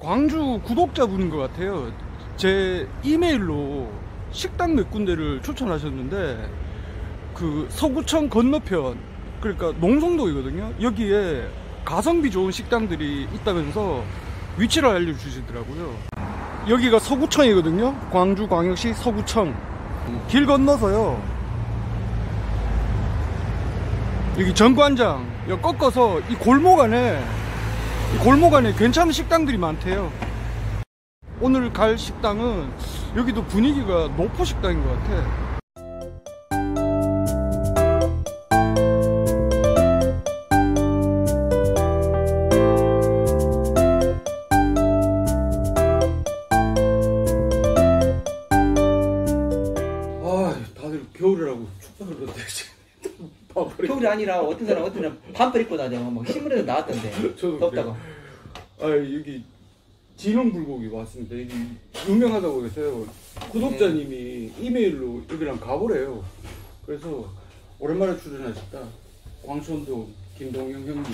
광주 구독자분인 것 같아요. 제 이메일로 식당 몇 군데를 추천하셨는데, 그 서구청 건너편, 그러니까 농성동이거든요. 여기에 가성비 좋은 식당들이 있다면서 위치를 알려주시더라고요. 여기가 서구청이거든요. 광주광역시 서구청. 길 건너서요, 여기 정관장 여기 꺾어서 이 골목 안에 괜찮은 식당들이 많대요. 오늘 갈 식당은 여기도 분위기가 노포 식당인 것 같아. 다들 겨울이라고 춥다 그러던데 겨울이 아니라 어떤 사람 반팔 입고 다녀. 막 신문에도 나왔던데. 덥다고. 여기 진홍불고기 왔습니다. 여기 유명하다고 해서요. 구독자님이 이메일로 여기랑 가보래요. 그래서 오랜만에 출연하셨다. 광천동 김동영 형님.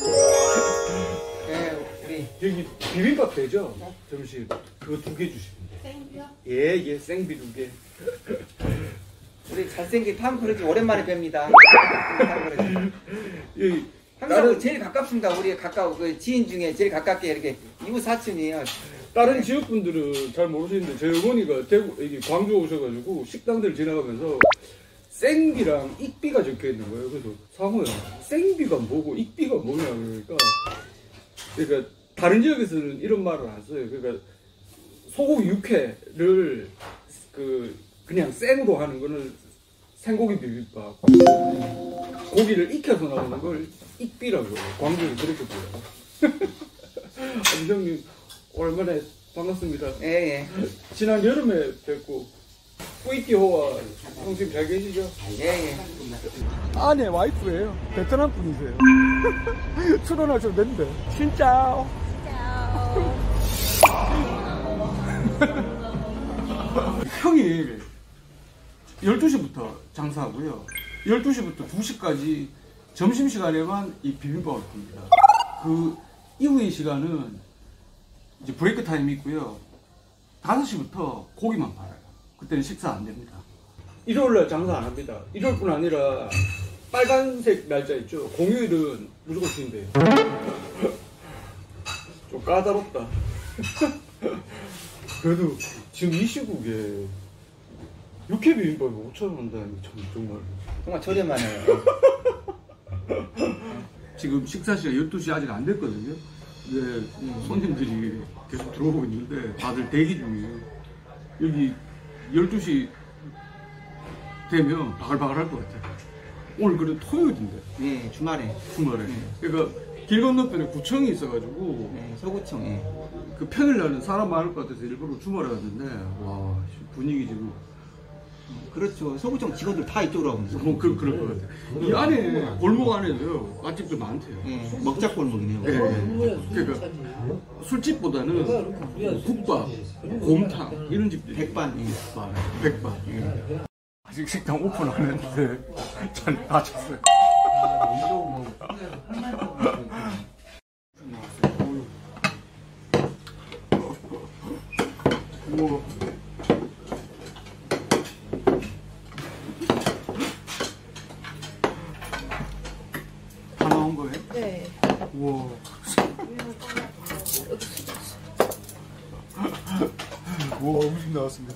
네, 우리 여기 비빔밥 되죠? 점심 그거 2개 주시면 돼요. 생비요? 예, 생비 2개. 우리 잘생긴 탐크루즈 오랜만에 뵙니다. 항상 제일 가깝습니다. 우리 가까워 그 지인 중에 제일 가깝게 이렇게 이웃 사촌이에요. 다른 지역분들은 잘 모르시는데 제 어머니가 광주 오셔가지고 식당들 지나가면서 생비랑 익비가 적혀 있는 거예요. 그래서 상호야, 생비가 뭐고 익비가 뭐냐 그러니까 다른 지역에서는 이런 말을 안 써요. 그러니까 소고기 육회를 그냥 생으로 하는 거는 생고기 비빔밥, 고기를 익혀서 나오는 걸 익비라고 해요. 광주에서 그렇게 보여요. 형님 오랜만에 반갑습니다. 예. 지난 여름에 뵙고 뿌이띠호와 형님 잘 계시죠? 예. 아내 와이프예요. 베트남 분이세요. 출연하셔도 되는데. 진짜. 형이 12시부터 장사하고요. 12시부터 2시까지 점심시간에만 이 비빔밥을 팝니다. 그 이후의 시간은 이제 브레이크 타임이 있고요. 5시부터 고기만 팔아요. 그때는 식사 안 됩니다. 일요일날 장사 안 합니다. 일요일뿐 아니라 빨간색 날짜 있죠. 공휴일은 무조건 쉬는데요. 좀 까다롭다. 그래도 지금 이 시국에 육회 비빔밥이 5,000원 한다니 정말 저렴하네요. 지금 식사 시간 12시 아직 안 됐거든요. 근데 손님들이 계속 들어오고 있는데 다들 대기 중이에요. 여기 12시 되면 바글바글할 것 같아요. 오늘 그래도 토요일인데. 네, 주말에. 그러니까 길 건너편에 구청이 있어가지고. 네, 서구청. 예. 그 평일날은 사람 많을 것 같아서 일부러 주말에 갔는데 와 분위기 지금. 그렇죠. 서구청 직원들 다 이쪽으로 하고 있어요. 뭐 그럴 것 같아요. 이 안에 골목 안에도요 맛집들 많대요. 예, 먹자 골목이네요. 네. 그러니까 술집보다는 국밥, 곰탕 이런 집들이 백반. 백반. 예. 아직 식당 오픈 안 했는데 잘 다쳤어요. 우와. 다 나온 거예요? 네. 우와. 우와, 음식 나왔습니다.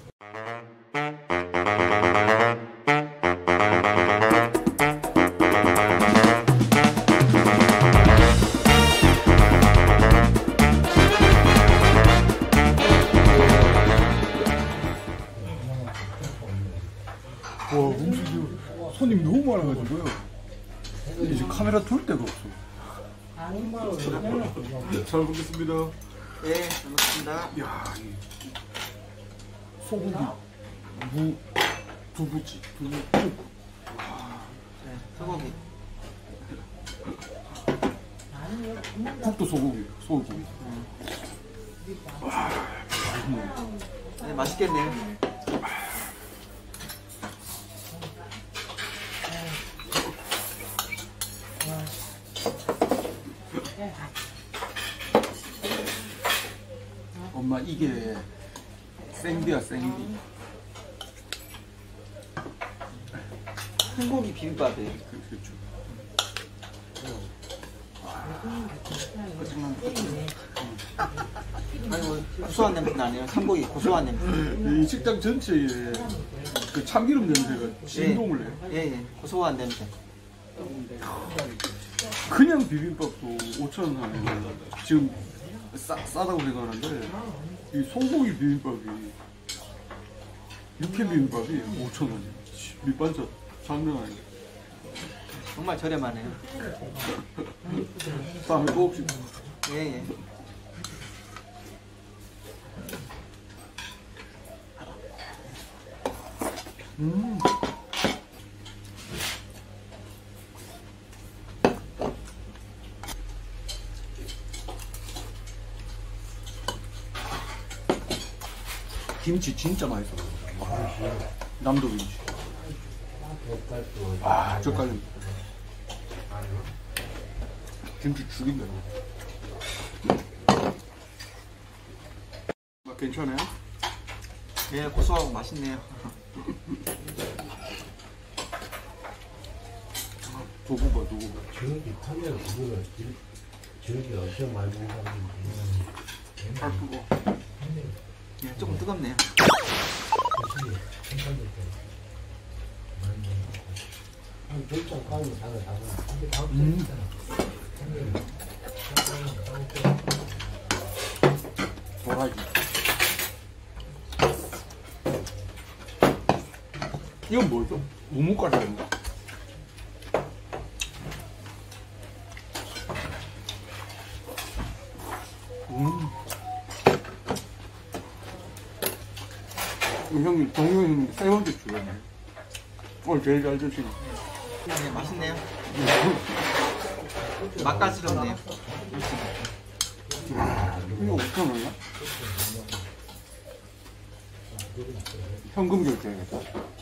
와, 음식이 손님이 너무 많아가지고요. 이제 카메라 돌 데가 없어. 잘 먹겠습니다. 네, 잘 먹습니다. 이야, 소고기, 두부찌, 두부국. 네, 소고기. 국도 소고기. 네, 맛있겠네요. 엄마 이게 생비야 생비. 생고기 비빔밥이에요. 그렇죠. 아이고 고소한 냄새 나네요. 삼고기 고소한 냄새. 이 식당 전체에 그 참기름 냄새가 진동을 해요. 예, 고소한 냄새. 그냥 비빔밥도 5,000원 하면 지금 싸다고 생각하는데 이 소고기 비빔밥이 육회 비빔밥이 5,000원이에요. 밑반찬 장난 아니에요. 정말 저렴하네요. 다음에 또 없이. 예. 김치 진짜 맛있어. 남도 김치. 아, 젓갈림. 김치 죽인다. 괜찮아요? 예, 고소하고 맛있네요. 두부 봐, 두부. 저기 타면 그거를 저기 엄청 많이 먹었는데 잘 뜨거. 예, 조금 뜨겁네요. 한 절장 가면 다가 도라지. 이건 뭐죠? 무뭇가루인가? 형님, 동료 형님 세 번째 주였네. 오늘 제일 잘 드시네. 예, 맛있네요. 맛깔스럽네요. 이거 5,000원이야? 현금 결제해야겠다.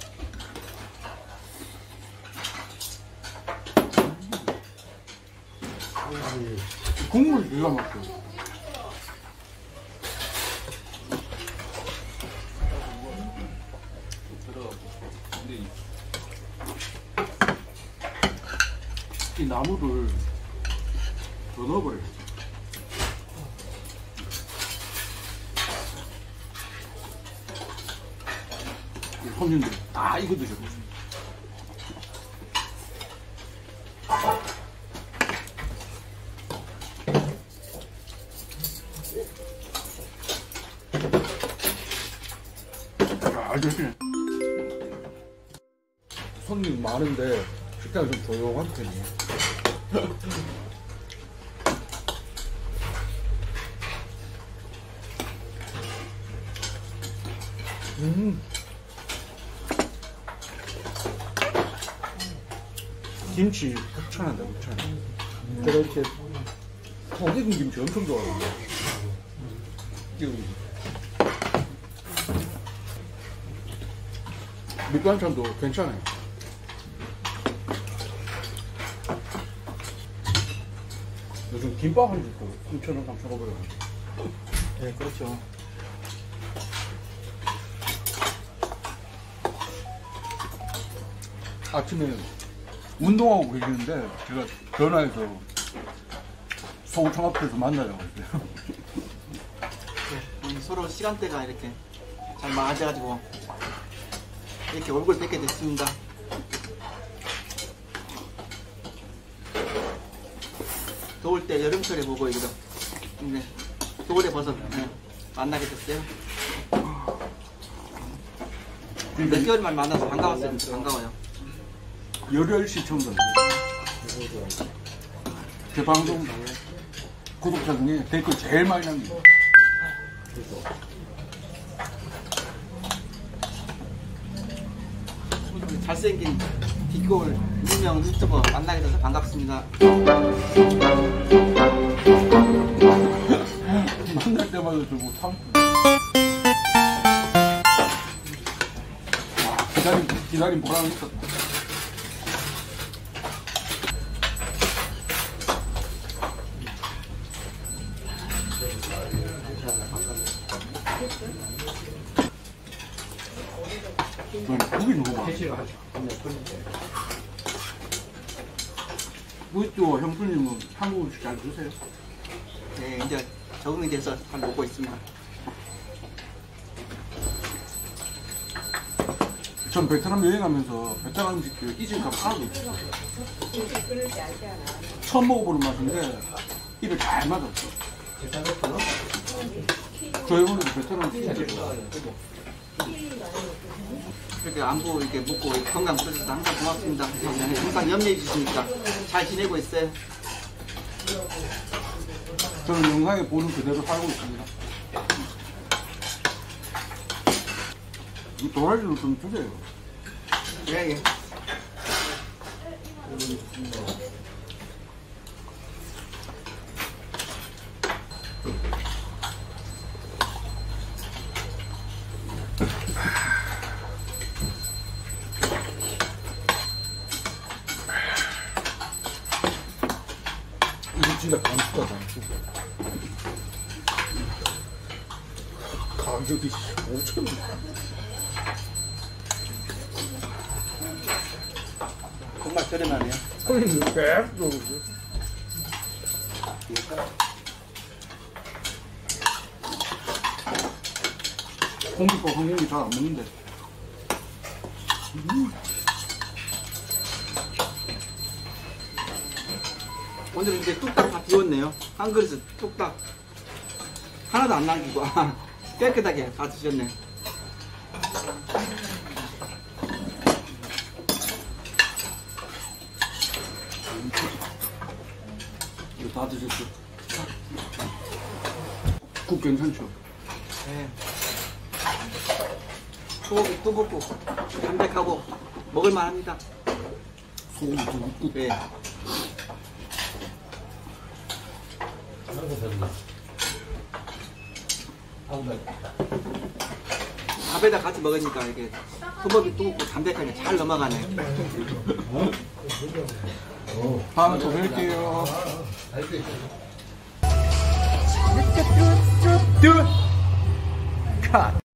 국물 기가 막혀. 이 나무를 더 넣어버려요. 손님들 다 이거 드셔보세요. 아저씨 손님 많은데 식당이 좀 조용한 편이에요. 김치 흑천한다 흑천. 제가 이렇게 속 익은 김치 엄청 좋아하거든요. 밑반찬도 괜찮아요. 요즘 김밥 한 줄도 3,000원, 3,500원. 네, 그렇죠. 아침에 운동하고 계시는데 제가 전화해서 서울청 앞에서 만나자고 했어요. 네, 서로 시간대가 이렇게 잘 맞아가지고 이렇게 얼굴 뵙게 됐습니다. 더울 때 여름철에 보고 이거 네, 겨울에 벌써 만나게 됐어요. 몇 개월만 만나서 반가웠어요. 반가워요. 열혈 시청자. 제 방송 구독자 중에 댓글 제일 많이 남깁니다. 잘생긴 디골 유명 유튜버 만나게 돼서 반갑습니다. 만날 때마다 저거 참. 와, 기다린 보람이 있었다. 고기 먹어봐. 해치가 하죠. 근데 그것도 형수님은 한국 음식 잘 드세요? 네, 이제 적응이 돼서 잘 먹고 있습니다. 전 베트남 여행하면서 베트남 음식들 잊은 값 하나도 없어요. 처음 먹어보는 맛인데 입에 잘 맞았어. 괜찮았구나. 저희 어머니도 베트남 음식 진짜 좋아해요. 이렇게 안부 이렇게 묻고 건강 부르셔서 항상 고맙습니다. 네, 항상 염려해 주시니까 잘 지내고 있어요. 저는 영상에 보는 그대로 살고 있습니다. 이 도라지도 좀 주세요. 예, 예. 이거 진짜 감수다 감수. 가격이 5,000원. 정말 저렴하네요. 형님 100도. 공깃밥 한 공기 잘 안 먹는데. 오늘은 이제 뚝딱 다 비웠네요. 한 그릇에 뚝딱. 하나도 안 남기고 깨끗하게 다 드셨네. 이거 다 드셨죠? 국 괜찮죠? 네. 소고기 두껍고 담백하고 먹을만합니다. 소고기 국. 네. 한국 됐나? 한국 밥에다 같이 먹으니까 이게 소고기 두껍고 담백하게 잘 넘어가네. 다음에 또 뵐게요. 알겠어. 컷.